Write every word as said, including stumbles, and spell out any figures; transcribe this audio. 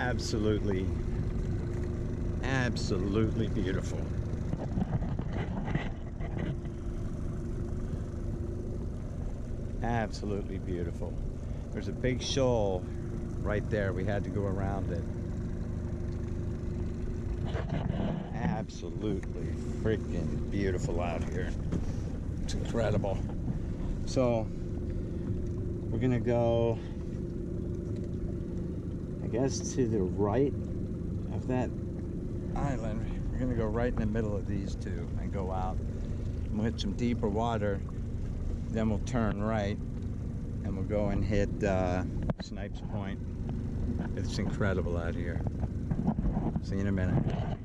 absolutely, absolutely beautiful. Absolutely beautiful. There's a big shoal right there. We had to go around it. Absolutely freaking beautiful out here. It's incredible. So we're gonna go, I guess, to the right of that island. We're gonna go right in the middle of these two and go out. And we'll hit some deeper water, then we'll turn right and we'll go and hit uh, Snipes Point. It's incredible out here. See you in a minute.